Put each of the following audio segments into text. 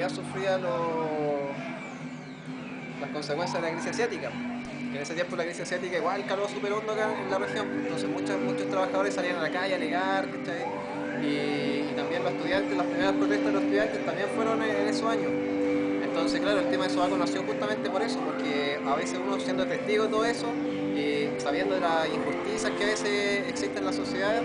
todavía sufría las consecuencias de la crisis asiática. En ese tiempo la crisis asiática igual caló súper hondo acá en la región, entonces muchos trabajadores salían a la calle a alegar, ¿cachai? Y también los estudiantes, las primeras protestas de los estudiantes también fueron en esos años. Entonces, claro, el tema de Sobaco nació justamente por eso, porque a veces uno siendo testigo de todo eso, sabiendo de las injusticias que a veces existen en la sociedad,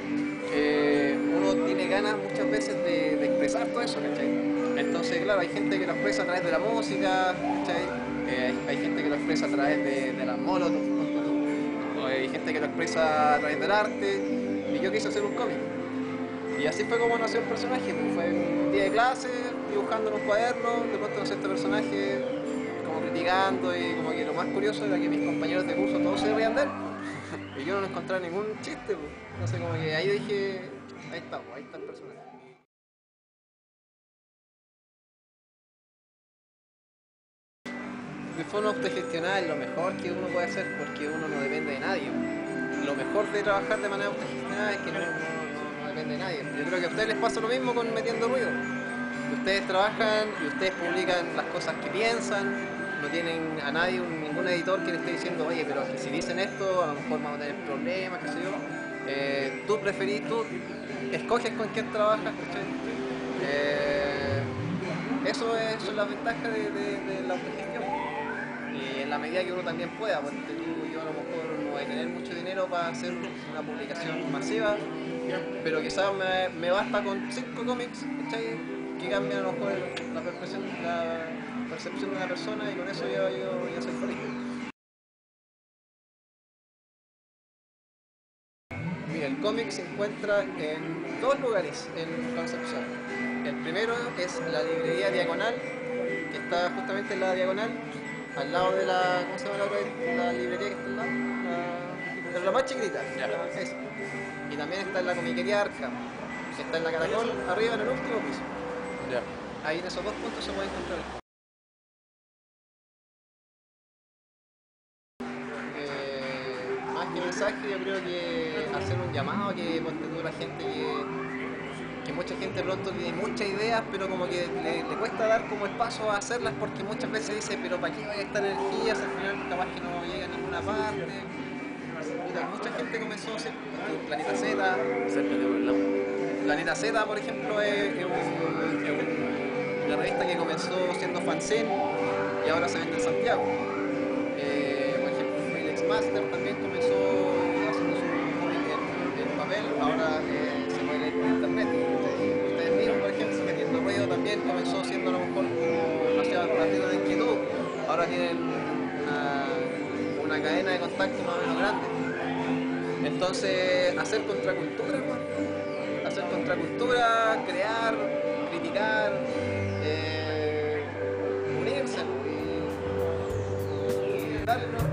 uno tiene ganas muchas veces de expresar todo eso, ¿cachai? Entonces, claro, hay gente que lo expresa a través de la música, ¿cachai? Hay gente que lo expresa a través de las molotov, hay gente que lo expresa a través del arte, y yo quise hacer un cómic. Y así fue como nació el personaje, pues fue un día de clase, dibujando en un cuaderno, de pronto nació este personaje, como criticando, y como que lo más curioso era que mis compañeros de curso todos se reían de él, y yo no encontraba ningún chiste, pues. Entonces como que ahí dije, ahí está el personaje. Mi forma autogestionada es lo mejor que uno puede hacer porque uno no depende de nadie. Lo mejor de trabajar de manera autogestionada es que no depende de nadie. Yo creo que a ustedes les pasa lo mismo con Metiendo Ruido. Ustedes trabajan y ustedes publican las cosas que piensan, no tienen a nadie, ningún editor que le esté diciendo, oye, pero si dicen esto, a lo mejor vamos a tener problemas, qué sé yo. Tú escoges con quién trabajas, ¿cachai? Eso es la ventaja de la autogestión. Y en la medida que uno también pueda, porque yo a lo mejor no voy a tener mucho dinero para hacer una publicación masiva, pero quizás me basta con 5 cómics, ¿cachai? Que cambian a lo mejor la percepción de una persona, y con eso yo ya soy feliz. Mira, el cómic se encuentra en 2 lugares en Concepción. El primero es la librería Diagonal, que está justamente en la Diagonal, al lado de la, ¿cómo se llama la librería que está al lado? La más chiquitita, esa. Y también está en la comiquería Arca, que está en la Caracol, arriba en el último piso. Ya. Ahí en esos 2 puntos se puede encontrar. Más que mensaje, yo creo que hacer un llamado a que ponte tú la gente que mucha gente pronto tiene muchas ideas, pero como que le cuesta dar como el paso a hacerlas, porque muchas veces dice, pero ¿para qué esta energía? Si al final capaz que no llega a ninguna parte. Mira, mucha gente comenzó a hacer Planeta Z. Planeta Z, por ejemplo, es una revista que comenzó siendo fanzine y ahora se vende en Santiago. Por ejemplo, Felix Master también comenzó haciendo su cómic en papel, ahora se puede leer por internet. Ustedes mismos, por ejemplo, Metiendo Ruido también comenzó siendo a lo mejor como nació a partir de inquietud, ahora tienen una cadena de contacto más o menos grande. Entonces, hacer contracultura, ¿no? Hacer contracultura, crear, criticar, unirse y darle, ¿no?